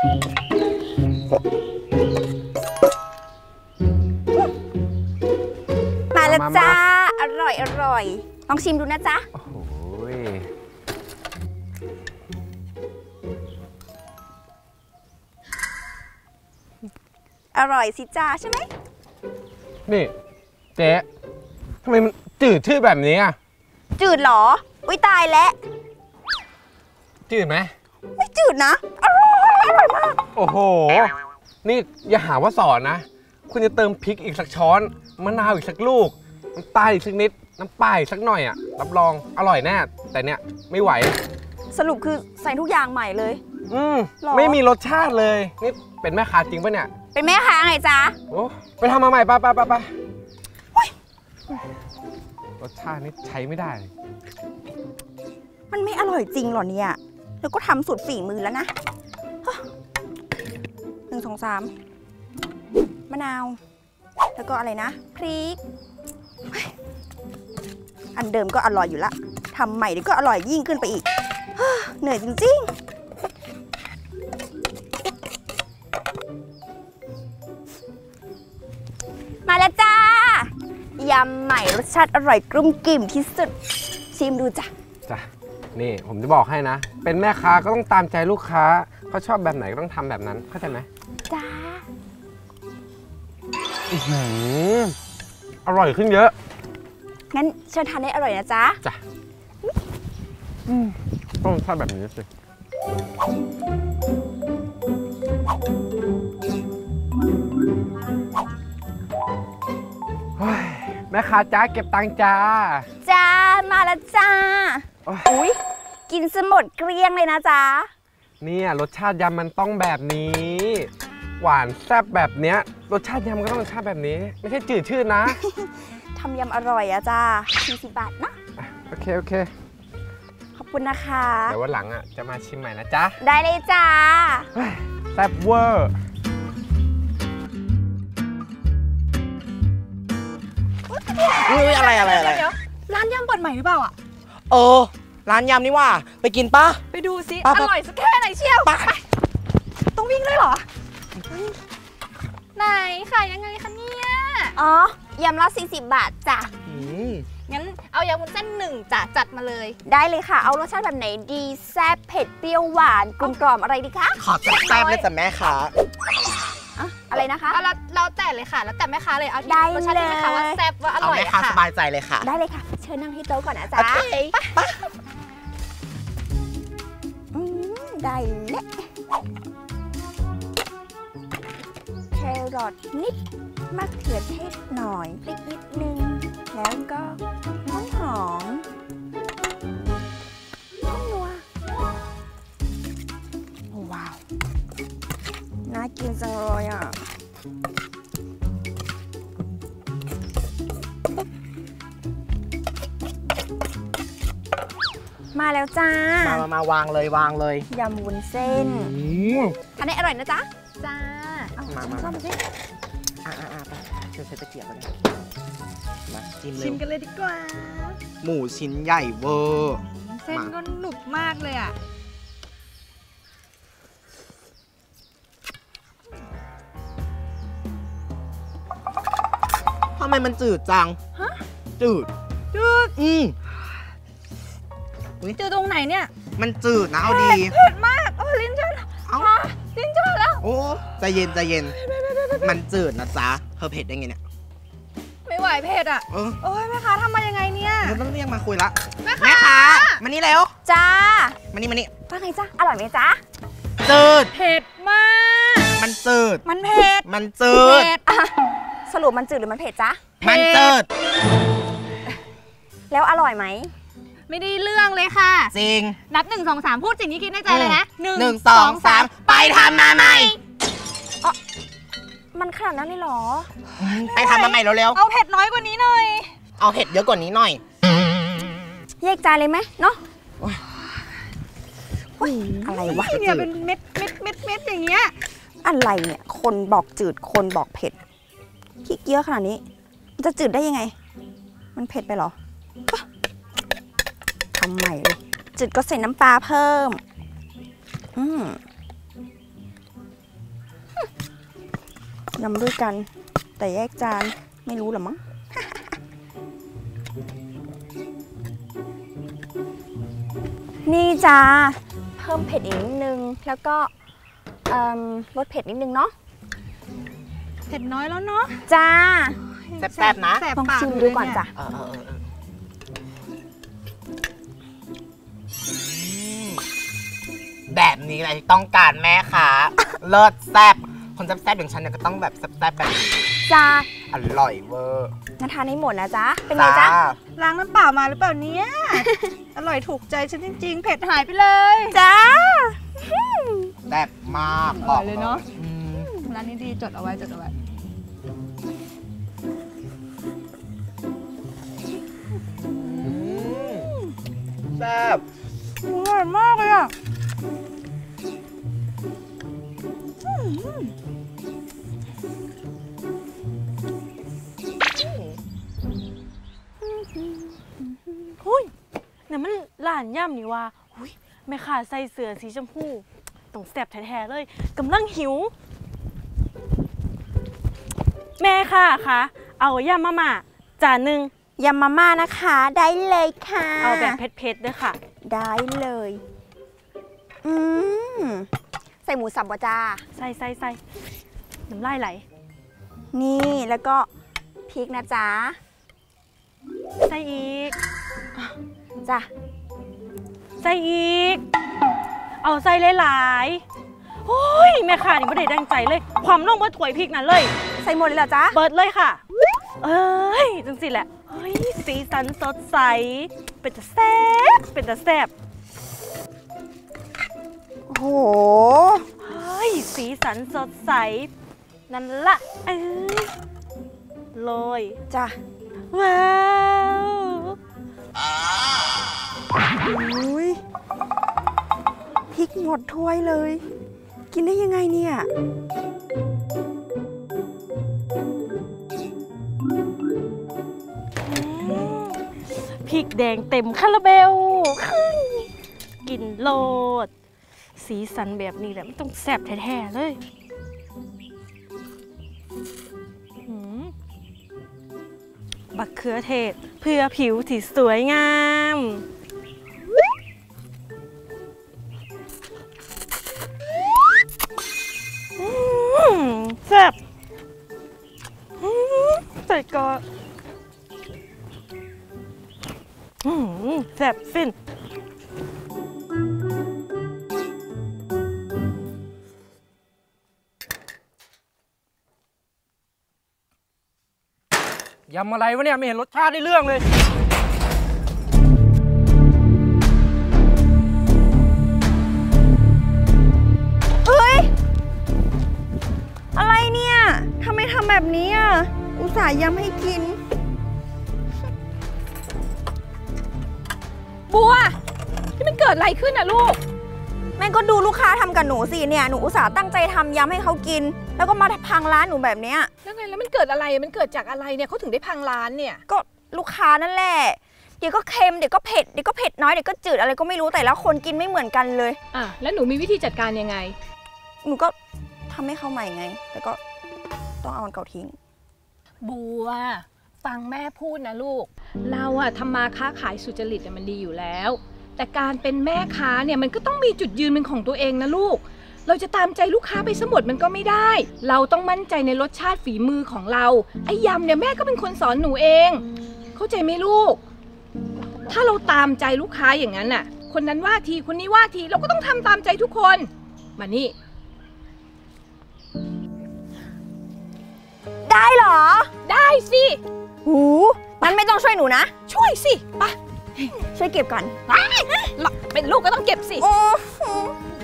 มาแล้วจ้าอร่อยลองชิมดูนะจ๊ะโอ้โหอร่อยสิจ้าใช่ไหมนี่เจ๊ทำไมมันจืดชื่อแบบนี้อ่ะจืดเหรออุ้ยตายแล้วจืดไหมไม่จืดนะอร่อยมากโอ้โหนี่อย่าหาว่าสอนนะคุณจะเติมพริกอีกสักช้อนมะนาวอีกสักลูกน้ำตาลอีกสักนิดน้ำปลาอีกสักหน่อยอ่ะรับรองอร่อยแน่แต่เนี้ยไม่ไหวสรุปคือใส่ทุกอย่างใหม่เลยไม่มีรสชาติเลยนี่เป็นแม่ค้าจริงปะเนี่ยเป็นแม่ค้าไงจ๊ะโอ้ไปทำมาใหม่ไปรสชาตินี่ใช้ไม่ได้มันไม่อร่อยจริงหรอเนี่ยแล้วก็ทำสุดฝีมือแล้วนะ1 2 3มะนาวแล้วก็อะไรนะพริกอันเดิมก็อร่อยอยู่ละทำใหม่เดี๋ยวก็อร่อยยิ่งขึ้นไปอีกเหนื่อยจริงๆมาแล้วจ้ายำใหม่รสชาติอร่อยกรุ่มกิ่มที่สุดชิมดูจ้ะนี่ผมจะบอกให้นะเป็นแม่ค้าก็ต้องตามใจลูกค้าเขาชอบแบบไหนก็ต้องทำแบบนั้นเข้าใจไหมจ้าอร่อยขึ้นเยอะงั้นเชิญทานได้อร่อยนะจ๊ะต้องทำแบบนี้สิแม่ค้าจ้าเก็บตังค์จ้ามาแล้วจ้าอุ๊ยกินสมดเกลี้ยงเลยนะจ๊ะเนี่ยรสชาติยำมันต้องแบบนี้หวานแซ่บแบบเนี้ยรสชาติยำก็ต้องรสชาติแบบนี้ไม่ใช่จืดชืดนะทำยำอร่อยอะจ้า40 บาทนะโอเคขอบคุณนะคะเดี๋ยววันหลังอะจะมาชิมใหม่นะจ๊ะได้เลยจ้าแซ่บเวอร์อะไรร้านยำเปิดใหม่หรือเปล่าอ่ะร้านยำนี่ว่าไปกินปะไปดูสิอร่อยสักแค่ไหนเชียวไปต้องวิ่งเลยเหรอไหนขายยังไงคะเนี่ยยำละ40 บาทจ้ะงั้นเอายำวุ้นเส้น1จ้ะจัดมาเลยได้เลยค่ะเอารสชาติแบบไหนดีแซ่บเผ็ดเปรี้ยวหวานกลมกล่อมอะไรดีคะขอแซ่บเลยจ้ะแม่ค้าอะไรนะคะเราแต่เลยค่ะแล้วแต่แม่ค้าเลยเอาได้รสชาติที่แม่ค้าว่าแซ่บว่าอร่อยแม่ค้าสบายใจเลยค่ะได้เลยค่ะเชิญนั่งที่โต๊ะก่อนนะจ๊ะได้แล้วแครอทนิดมะเขือเทศหน่อยพริกนิดนึงแล้วก็หอมนัวว้าวน่ากินจังเลยอ่ะมาแล้วจ้ามาวางเลยยำวุ้นเส้นอันนี้อร่อยนะจ๊ะจ้ามาสิไปเชิญตะเกียบเลยมาชิมกันเลยดีกว่าหมูชิ้นใหญ่เวอร์เส้นก็หนุบมากเลยอ่ะทำไมมันจืดจังจืดจืดตรงไหนเนี่ยมันจืดนะเอาดีเผ็ดมากลิ้นจืดแล้วโอ้ใจเย็นมันจืดนะจ๊ะเธอเผ็ดได้ไงเนี่ยไม่ไหวเผ็ดอ่ะโอ้ยแม่ค้าทำมายังไงเนี่ยต้องเรียกมาคุยละแม่ค้ามานี่เร็วจ้ามานี่ว่าไงจ้าอร่อยไหมจ้าจืดเผ็ดมากมันจืดมันเผ็ดสรุปมันจืดหรือมันเผ็ดจ้ามันจืดแล้วอร่อยไหมไม่ได้เรื่องเลยค่ะจริงนับ1 2 3พูดสิ่งที่คิดในใจเลยนะ 1 2 3ไปทำมาใหม่มันขนาดนั้นเลยเหรอไปทำมาใหม่เร็วๆเอาเผ็ดน้อยกว่านี้หน่อยเอาเผ็ดเยอะกว่านี้หน่อยแยกจานเลยไหมเนาะอะไรวะเนี่ยเป็นเม็ดอย่างเงี้ยอะไรเนี่ยคนบอกจืดคนบอกเผ็ดขี้เกียจขนาดนี้มันจะจืดได้ยังไงมันเผ็ดไปหรอทำใหม่เลยจืดก็ใส่น้ำปลาเพิ่มนำด้วยกัน แต่แยกจานไม่รู้หรอมั้ง นี่จ้าเพิ่มเผ็ดอีกนิดนึง แล้วก็ลดเผ็ดนิดนึงเนาะเผ็ดน้อยแล้วเนาะจ้าแซ่บๆนะแสบลองปากชิมดูก่อนจ้ะแบบนี้แหละที่ต้องการแม่ค่ะ เลิศแซ่บคนแซ่บๆอย่างฉันเนี่ยก็ต้องแบบแซ่บแบบนี้จ้าอร่อยเวอร์งั้นทานให้หมดนะจ๊ะ เป็นไงจ๊ะล้างน้ำเปล่ามาหรือเปล่าเนี่ย อร่อยถูกใจฉันจริงๆ เผ็ดหายไปเลยจ้าแซ่บมากอร่อยเลยเนอะอืมร้านนี้ดีจดเอาไว้จดเอาไว้แซ่บอร่อยมากเลยอ่ะหุ้ยนั่นมันร้านย่ำนี่ว่าหุ้ยแม่ค้าใส่เสื้อสีชมพูต้องแซ่บแท้ๆเลยกำลังหิว แม่ค่ะคะเอาย่ำมาม่าจานหนึ่งยำมาม่านะคะ ได้เลยค่ะเอาแบบเผ็ดๆด้วยค่ะได้เลย อืมใส่หมูสับวะจ้าใส่น้ำลายไหลนี่แล้วก็พริกนะจ๊ะใส่อีกจ้ะใส่อีก เอาใส่หลายๆโอ้ยแม่ค้านี่ไม่ได้ดังใจเลย ความลงมาถ้วยพริกนั่นเลยใส่หมดเลยเหรอจ๊ะเปิดเลยค่ะ เอ้ยจังสิแหละ เฮ้ย สีสันสดใส เป็นตาแซ่บ เป็นตาแซ่บโอ้โหเฮ้ย สีสันสดใส นั่นละเอ้ยโรยจ้ะว้าวอุ้ยพริกหมดถ้วยเลย กินได้ยังไงเนี่ยพริกแดงเต็มคาราเบลกินโลด สีสันแบบนี้แหละมันต้องแซ่บแท้ๆเลยหืมบักเขือเทศเพื่อผิวที่สวยงามแซ่บใส่ก่อนแซ่บฟินยำอะไรวะเนี่ยไม่เห็นรสชาติได้เรื่องเลยเอ้ย อะไรเนี่ยทำไมทำแบบนี้อ่ะ อุตส่าห์ยำให้กินบัวที่มันเกิดอะไรขึ้นอ่ะลูกแม่ก็ดูลูกค้าทำกับหนูสิเนี่ย หนูอุตส่าห์ตั้งใจทำยำให้เขากิน แล้วก็มาพังร้านหนูแบบเนี้ยแล้วไงแล้วมันเกิดอะไรมันเกิดจากอะไรเนี่ยเขาถึงได้พังร้านเนี่ยก็ลูกค้านั่นแหละ เดี๋ยวก็เค็ม เดี๋ยวก็เผ็ด เดี๋ยวก็เผ็ดน้อย เดี๋ยวก็จืดอะไรก็ไม่รู้ แต่ละคนกินไม่เหมือนกันเลยอ่ะแล้วหนูมีวิธีจัดการยังไงหนูก็ทำให้เขาใหม่ไง แต่ก็ต้องเอาอันเก่าทิ้งบัวฟังแม่พูดนะลูก เราอะทำมาค้าขายสุจริตมันดีอยู่แล้ว แต่การเป็นแม่ค้าเนี่ยมันก็ต้องมีจุดยืนเป็นของตัวเองนะลูก เราจะตามใจลูกค้าไปสมดมันก็ไม่ได้ เราต้องมั่นใจในรสชาติฝีมือของเราไอ้ยำเนี่ยแม่ก็เป็นคนสอนหนูเอง เข้าใจไหมลูก ถ้าเราตามใจลูกค้าอย่างนั้นน่ะ คนนั้นว่าทีคนนี้ว่าทีเราก็ต้องทำตามใจทุกคนมานี่ได้เหรอได้สิหูมันไม่ต้องช่วยหนูนะช่วยสิไปช่วยเก็บก่อนเป็นลูกก็ต้องเก็บสิโอ้โห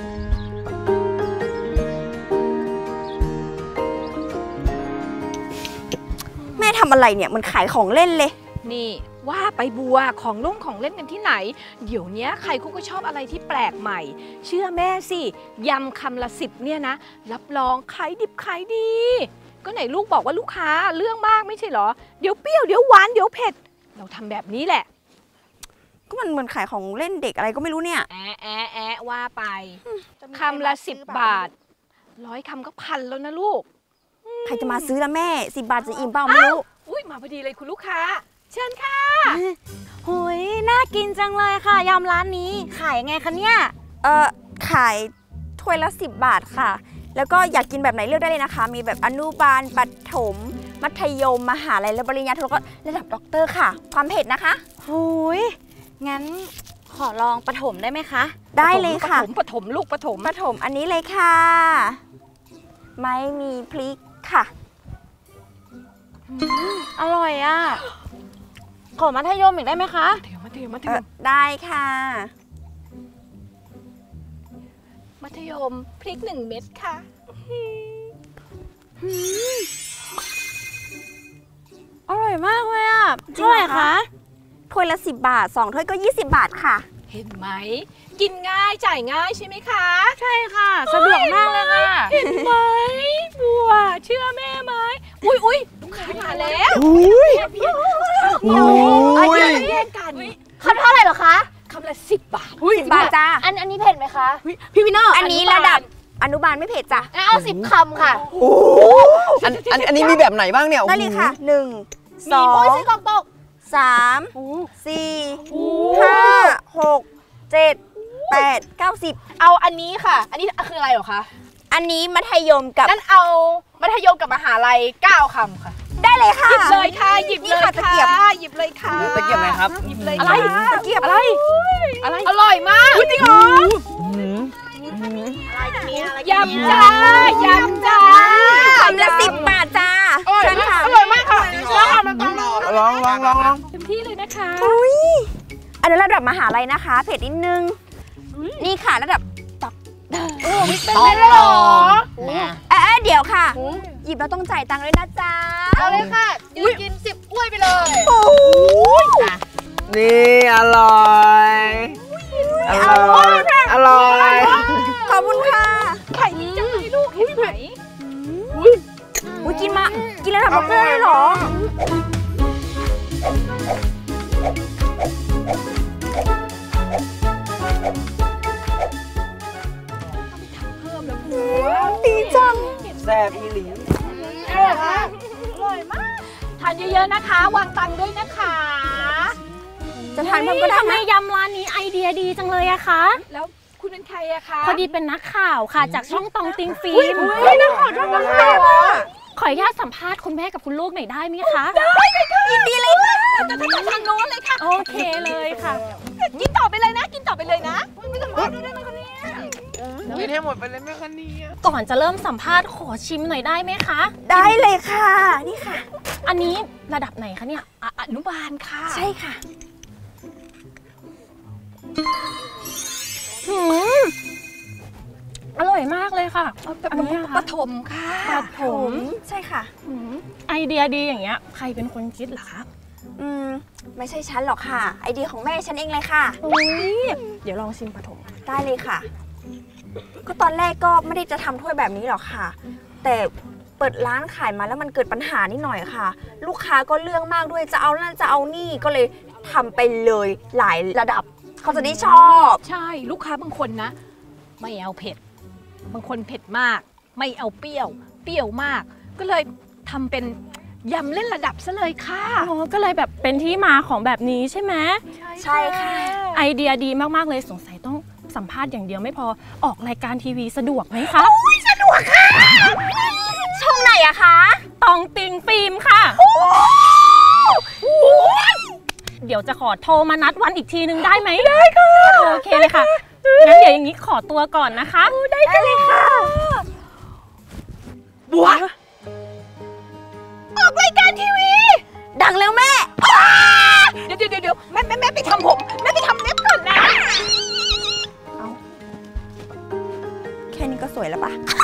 แม่ทำอะไรเนี่ยมันขายของเล่นเลยนี่ว่าไปบัวของเล่นกันที่ไหน เดี๋ยวนี้ใครเขาก็ชอบอะไรที่แปลกใหม่ เชื่อแม่สิยำคำละ10เนี่ยนะรับรองขายดิบขายดี ก็ไหนลูกบอกว่าลูกค้าเรื่องมากไม่ใช่เหรอเดี๋ยวเปรี้ยวเดี๋ยวหวานเดี๋ยวเผ็ดเราทำแบบนี้แหละก็มันเหมือนขายของเล่นเด็กอะไรก็ไม่รู้เนี่ยแอะว่าไปคำละ10 บาท100 คำก็1,000แล้วนะลูกใครจะมาซื้อละแม่10 บาทจะอิ่มเปล่าไม่รู้อุ้ยมาพอดีเลยคุณลูกค้า เชิญค่ะหุยน่ากินจังเลยค่ะยำร้านนี้ขายยังไงคะเนี่ยขายถ้วยละ10 บาทค่ะ แล้วก็อยากกินแบบไหนเลือกได้เลยนะคะ มีแบบอนุบาลประถม มัธยมมหาลัยและปริญญาโทแล้วก็ระดับด็อกเตอร์ค่ะ ความเผ็ดนะคะหุยงั้นขอลองปฐมได้ไหมคะได้เลยค่ะปฐมลูกปฐมประถมอันนี้เลยค่ะ ไม่มีพริกค่ะอร่อยอ่ะ ขอมัธยมอีกได้ไหมคะมัธยมได้ค่ะมัธยมพริก1 เม็ดค่ะอร่อยมากเลยอ่ะจริงเหรอคะเท่าไหร่คะถ้วยละ10 บาท2ถ้วยก็20 บาทค่ะเห็นไหม กินง่ายจ่ายง่ายใช่ไหมคะใช่ค่ะสะดวกมากเลยค่ะเห็นไหมบัวเชื่อแม่ไหมอุ้ยลูกค้ามาแล้วอุ้ยเดี๋ยวอุ้ยแย่งกันคำเท่าไหร่เหรอคะคำละ10 บาท 10 บาทจ้าอันนี้เผ็ดไหมคะพี่วินเนอร์อันนี้ระดับอนุบาลไม่เผ็ดจ้ะเอา10 คำค่ะอันนี้มีแบบไหนบ้างเนี่ยได้เลยค่ะ 1 โอ้ยไส้กรอกตก 2 3 4 5 6 7 8 9 10 เอาอันนี้ค่ะ อันนี้คืออะไรเหรอคะอันนี้มัธยมกับงั้นเอามัธยมกับมหาลัย9 คำค่ะได้เลยค่ะหยิบเลยค่ะ หยิบเลยนี่ค่ะตะค่ะเกียบหยิบเลยค่ะตะเกียบไหนครับหยิบเลยอะไรค่ะตะเกียบอะไร อร่อยมากจริงเหรอยำจ้ายำจ้าคำละ10 บาทจ้าเชิญค่ะอร่อยมากค่ะแล้วค่ะมันต้องลองเต็มที่เลยนะคะอุ้ยอันนั้นระดับมหาลัยนะคะ เผ็ดนิดนึง นี่ค่ะระดับเป็นได้เลยเหรอเดี๋ยวค่ะ หยิบแล้วต้องจ่ายตังค์ด้วยนะจ๊ะเอาเลยค่ะยืนกิน10ถ้วยไปเลยนี่อร่อย อร่อย อร่อยขอบคุณค่ะไข่ดีจังเลยลูกเห็นไหมอุ้ยกินระดับด็อกเตอร์เลยเหรอ ดีจังแซ่บอีหลีทานเยอะๆนะคะ วางตังค์ด้วยนะคะจะทานเพิ่มก็ได้ทำไมนะยำร้านนี้ไอเดียดีจังเลยอะคะแล้วคุณเป็นใครอะคะพอดีเป็นนักข่าวค่ะ จากช่องตองติงฟิล์มนักข่าวช่องนักข่าวขออนุญาตสัมภาษณ์คุณแม่กับคุณลูกหน่อยได้ไหมคะยินดีเลยค่ะทางโน้นเลยค่ะโอเคเลยค่ะกินต่อไปเลยนะ กินต่อไปเลยนะไม่ต้องมาด้วยนะคนนี้กินให้หมดไปเลยแม่คันนี้ก่อนจะเริ่มสัมภาษณ์ขอชิมหน่อยได้ไหมคะได้เลยค่ะ นี่ค่ะอันนี้ระดับไหนคะเนี่ยอนุบาลค่ะใช่ค่ะหืมอร่อยมากเลยค่ะ อันนี้อะปคะฐมค่ะปฐมใช่ค่ะไอเดียดีอย่างเงี้ย ใครเป็นคนคิดเหรอคะไม่ใช่ฉันหรอกค่ะ ไอเดียของแม่ฉันเองเลยค่ะอุ้ยเดี๋ยวลองชิมปฐมได้เลยค่ะ ก็ตอนแรกก็ไม่ได้จะทำถ้วยแบบนี้หรอกค่ะ แต่เปิดร้านขายมาแล้วมันเกิดปัญหานิดหน่อยค่ะ ลูกค้าก็เรื่องมากด้วย จะเอานั่นจะเอานี่ก็เลยทำไปเลยหลายระดับ เขาจะได้ชอบใช่ลูกค้าบางคนนะ ไม่เอาเผ็ด บางคนเผ็ดมาก ไม่เอาเปรี้ยว เปรี้ยวมาก ก็เลยทำเป็นยำเล่นระดับซะเลยค่ะอ๋อก็เลยแบบเป็นที่มาของแบบนี้ใช่ไหมใช่ค่ะไอเดียดีมากๆเลยสงสัยต้องสัมภาษณ์อย่างเดียวไม่พอออกรายการทีวีสะดวกไหมคะช่องไหนอะคะตองติงฟิล์มค่ะ เดี๋ยวจะขอโทรมานัดวันอีกทีนึงได้ไหมได้ค่ะโอเคเลยค่ะงั้นเดี๋ยวอย่างนี้ขอตัวก่อนนะคะได้เลยค่ะบัว ออกรายการทีวีดังแล้วแม่เดี๋ยวแม่ไปทำผม แม่ไปทำเล็บก่อนนะแค่นี้ก็สวยแล้วปะ